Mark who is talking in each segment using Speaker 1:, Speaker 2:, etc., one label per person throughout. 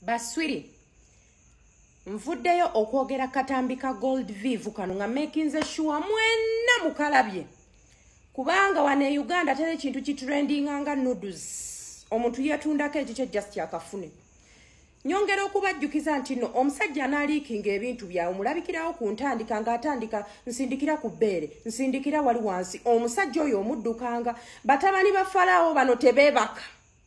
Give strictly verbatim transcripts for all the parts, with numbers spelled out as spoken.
Speaker 1: Baswiri nvuddeyo okwogera katambi ka gold vivu kano nga makinze sure mwenna mukalabye kubanga wane Uganda tere kintu kitrendinga nga noodles omuntu yatundako ekikyo just yakafune nyongera okubajjukiza nti no omusajja analiikinga ebintu byawe mulabikirawo ku ntandika nga atandika nsindikira ku bbeere nsindikira wali wansi omusajja oyo omuddukanga batabani ba Falaawo bano tebeebaka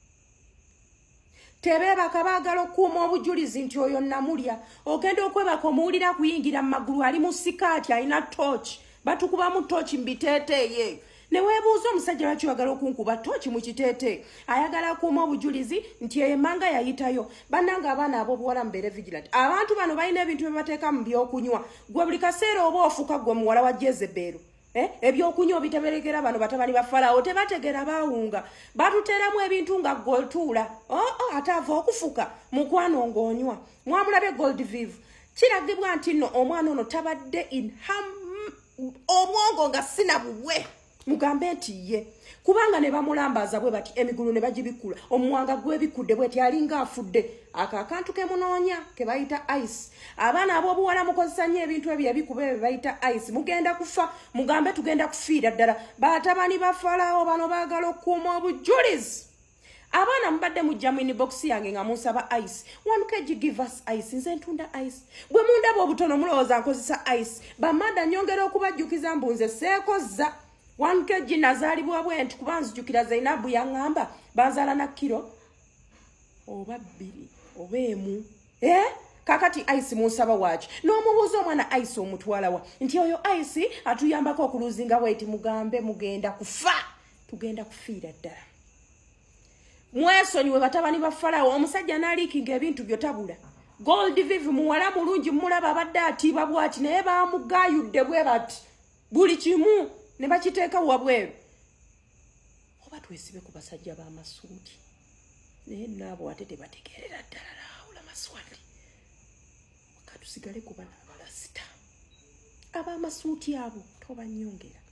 Speaker 1: tebebaka baagala okuuma obujulizi nti oyo namulya ogenda okwebaka omuwulira kuyingira mu magulu ali mu sikaati alina tooki batukuba mu tooki mbiteeteeyo ne weebuuza omusajja lwaki oyagala okunkuba tooki mu kiteeteeyo ayagala akuuma obujulizi nti emanga yayitayo bannanga abaana ab'obuwala mbeere vigilant abantu bano balina ebintu bye bateeka mu byokunywa gwe buli kaseera oba ofuka gwe muwala wa Jezebero Eh, ebyokunywa bitaberegera bano batabani ba Falaawo tebategera baawunga batuteramu ebintu nga goltuula oh, oh, atava okufuka mukwano ngonywa mwamulabe gold vivu kiragibwa nti no omwana ono tabadde in ham omwongo nga sina buwe mugambe nti ye kubanga ne bamulambaza bwe bati emigulu ne bagibikula omuwanga gwe bikudde bwe tyalinga afudde akakantu ke munoonya ke bayita ice abaana ab'obuwala mukozesa nnyo ebintu ebyo ebikube bayita ice mugenda kufa mugambe tugenda kufiira ddala batabani ba Falaawo bano baagala okuuma obujulizi abaana mubadde mujja mu inbox yange nga munsaba ice one kg give us ice nze ntunda ice bwe mundaba obutono mulowooza nkozesa ice bamada nyongera okubajjukiza mbunze seekozza one kg nazaalibwa bwenti kuba nzijukira Zainabu yaŋŋamba banzaala na kiro oba bbiri oba emu eh kakati ice munsaba waaki n'omubuuza omwana ice omutwala wa nti oyo ice atuyambako okuluzinga bweti mugambe mugenda kufa tugenda kufiira ddala mwesonyiwe batabani ba Falaawo omusajja n'aliikinga ebintu byo tabula gold vivu muwala mulungi mulaba abadde atiibwa bwati naye baamugaayudde bwe bati buli kimu ne bakiteeka wabweru oba twesibe ku basajja b'amasuuti naye naabo ate tebategeerera ddala laawula maswali katusigale kuba n'abalasita ab'amasuuti abo tobanyongera